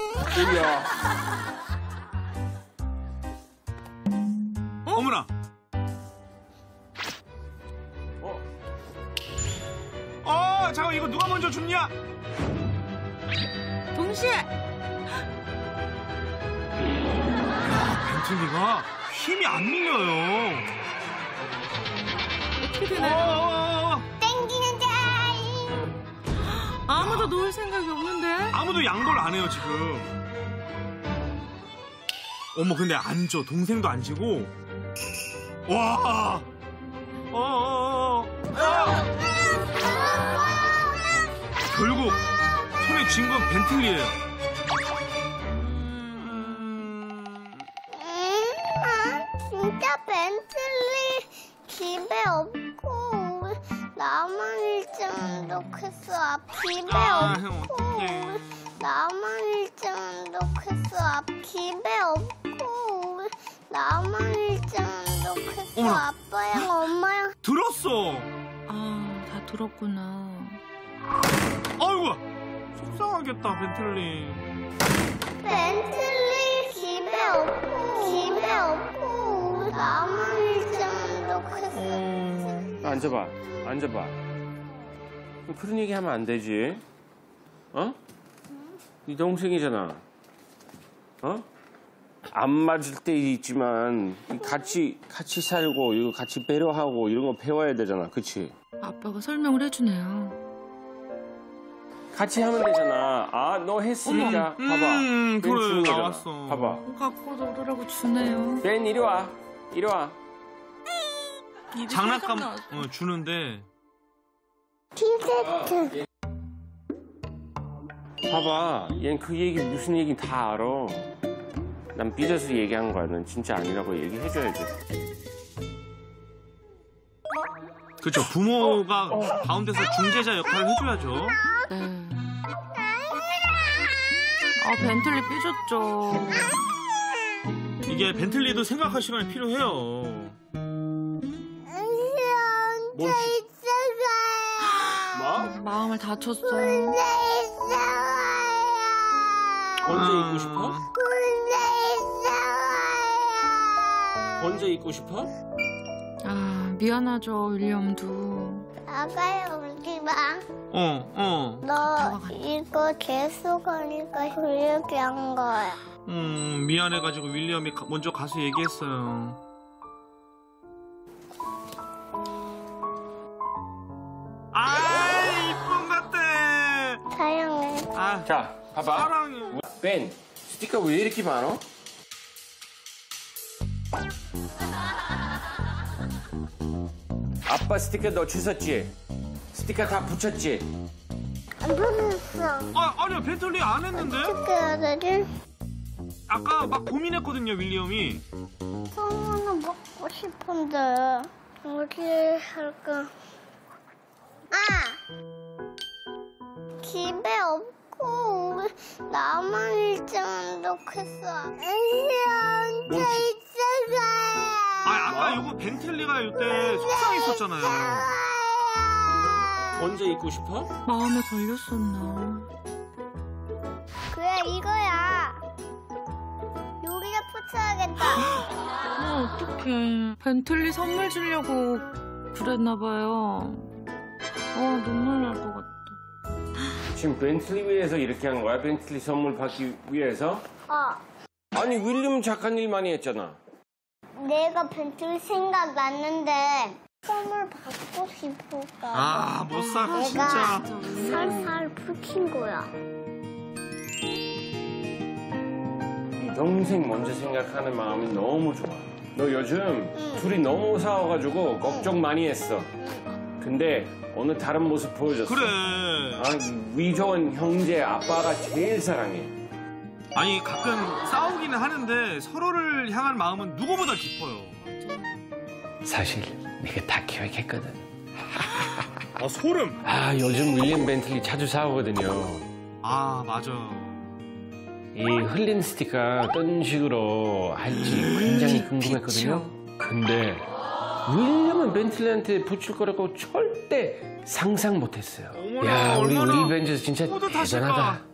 여기야. 어머나. 잠깐 이거 누가 먼저 줍냐? 동시에. 벤틀리가 힘이 안 밀려요. 어떻게 되나요? 땡기는 자. 아무도 놓을 생각이 없는데? 아무도 양보를 안 해요 지금. 어머 근데 안 줘. 동생도 안 지고. 와. 결국 손에 쥔 건 벤틀리예요. 진짜 벤틀리 집에 없고 나만 일찍 놓겠어. 집에 없고 나만 일찍 놓겠어. 집에 없고 나만 일찍 놓겠어. 어머나. 아빠랑 엄마랑. 들었어. 다 들었구나. 아이고 속상하겠다 벤틀리. 벤틀리 집에 없고 나만 일찍 놓겠어. 앉아봐. 그런 얘기 하면 안 되지. 어? 네 동생이잖아. 어? 안 맞을 때 있지만 같이 살고 이거 같이 배려하고 이런 거 배워야 되잖아. 그치? 아빠가 설명을 해주네요. 같이 하면 되잖아. 너 했으니까. 봐봐. 벤 그래 주는 거잖아. 나왔어. 봐봐. 갖고 놀으라고 주네요. 벤 이리 와. 장난감 주는데. 티셔츠. 봐봐. 얜 그 얘기 무슨 얘기 다 알아. 난 삐져서 얘기한 거야. 넌 진짜 아니라고 얘기해줘야지. 그렇죠. 부모가 가운데서 중재자 역할을 해줘야죠. 네. 벤틀리 삐졌죠. 이게 벤틀리도 생각할 시간이 필요해요. 뭘 마음을 다쳤어요. 언제 있고 싶어? 언제 있고 싶어? 미안하죠, 윌리엄도. 아가야 울지 마. 너 이거 계속 하니까 그 얘기한 거야. 미안해가지고 윌리엄이 먼저 가서 얘기했어요. 이쁜 것 같아. 사랑해. 자, 봐봐. 사랑해. 벤, 스티커 왜 이렇게 많어? 아빠 스티커 너 주웠지? 스티커 다 붙였지? 안 보냈어. 아니요 벤틀리 안 했는데? 어떻게 해야 되지? 아까 막 고민했거든요 윌리엄이. 성우는 먹고 싶은데 어디 할까? 집에 없고 나만 일찍 놓겠어. 언제 있어가요? 아까 이거 벤틀리가 이때 속상했었잖아요. 언제 있고 싶어? 마음에 걸렸었나. 그래 이거야. 여기다 붙여야겠다. 어떡해. 벤틀리 선물 주려고 그랬나봐요. 눈물 날 것 같다. 지금 벤틀리 위해서 이렇게 한 거야? 벤틀리 선물 받기 위해서? 아니 윌리엄 착한 일 많이 했잖아. 내가 벤틀리 생각났는데 선물 받고 싶을까. 못 살아 내가 진짜. 살살 풀킨 거야. 네 동생 먼저 생각하는 마음이 너무 좋아. 너 요즘 둘이 너무 싸워가지고 걱정 많이 했어. 근데 오늘 다른 모습 보여줬어. 그래. 위좋은 형제 아빠가 제일 사랑해. 아니 가끔 싸우기는 하는데 서로를 향한 마음은 누구보다 깊어요. 사실 내가 다 계획했거든. 소름. 요즘 윌리엄 벤틀리 자주 싸우거든요. 맞아. 이 흘린 스티커 어떤 식으로 할지 굉장히 궁금했거든요. 근데 윌리엄은 벤틀리한테 붙일 거라고 절대 상상 못했어요. 어머나, 야, 우리 얼마나 윌리 벤츠 진짜 뿌듯하실까. 대단하다.